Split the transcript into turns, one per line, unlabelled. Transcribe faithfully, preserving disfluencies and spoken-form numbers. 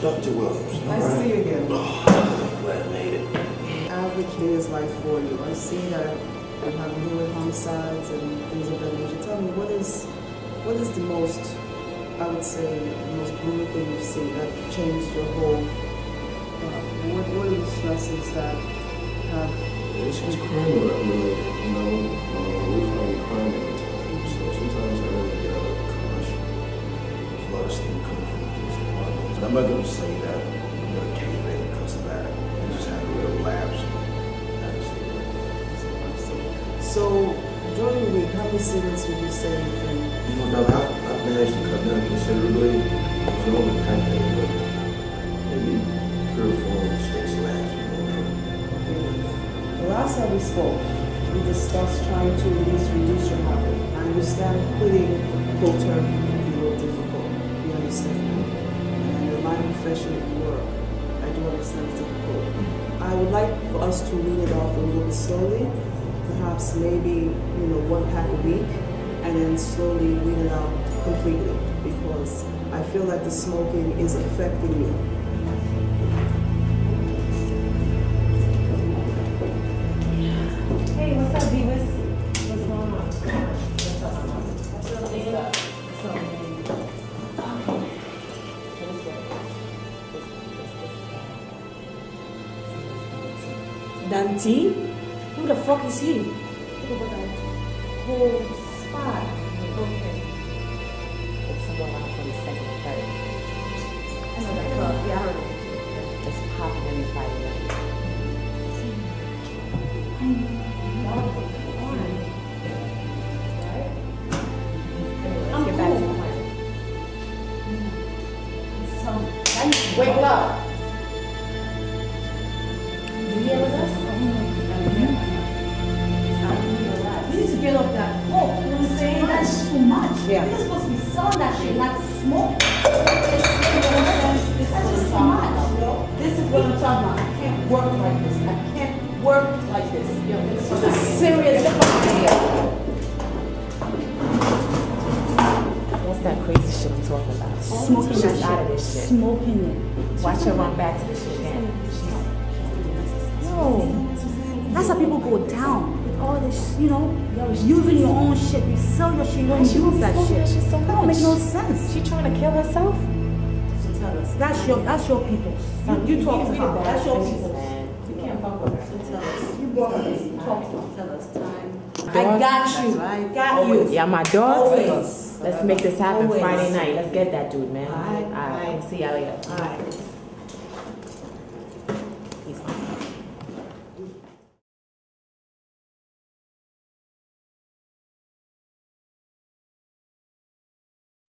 Doctor Williams.
Nice to see you again.
Oh, glad I made it.
Average day is life for you. I see that you have newer homicides and things of that nature. Tell me, what is what is the most, I would say, the most brutal thing you've seen that changed your whole, uh, what, what are the stresses that have...
It's just crime related, you know, uh, we find crime all the time, so sometimes I really get out of gosh, there's a lot of steam coming from the police department. But I'm not going to say that I'm going to cave in because of that. I just had a real lapse.
So, during the week, how many cigarettes would you say you've been?
You know, Doc, I've, I've managed to cut down considerably. It's all the pack day, but maybe three or four mistakes last.
The last time we spoke, we discussed trying to at least reduce your habit. I understand quitting cold turkey can be a little difficult. We understand that. And the line of profession that you work, I do understand it's difficult. I would like for us to wean it off a little bit slowly. Perhaps maybe, you know, one pack a week, and then slowly wean it out completely, because I feel like the smoking is affecting you.
Hey, what's up, Beavis? What's going on? What's up, Mom? What's up, Dana? What's up, baby?
Dante? Who the fuck is he?
Look at that whole spot. Okay.
It's someone out from the second or third.
I know that club. Yeah, I heard it.
It's popping every Friday night.
I know. Right?
Let's get back to the plan.
So, wake up. You here with us? You need to get off that coke, you know what I'm saying? That's too much.
Yeah.
You're supposed to be selling that shit, not smoke. That's just too much. This is what I'm talking about. I can't work like this. I can't work like this. Yo, this is a serious idea.
What's that crazy shit I'm talking about?
Smoking
She's
that
out of
shit.
this shit.
Smoking it.
Watch her run back to the shit again.
Yo, that's how people go down. All this, you know, using your own shit. You sell your shit, you don't
She
use that
smoking
shit.
that shit so
That don't make
much.
no sense.
She trying to kill herself?
So tell us.
That's your, that's your people. You, you talk to her. That's your people.
You can't fuck with her.
So tell us.
You brought her in. Talk to her.
Tell us time.
I got you.
That's right.
Got you.
Yeah, my dogs.
Always.
Let's make this happen
Always.
Friday night. Let's get that dude, man.
All right.
All right. See y'all later.
All right.